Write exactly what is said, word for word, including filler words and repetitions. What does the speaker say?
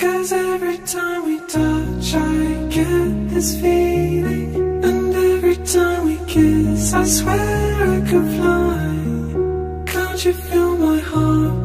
'Cause every time we touch I get this feeling, and every time we kiss I swear I could fly. Can't you feel my heart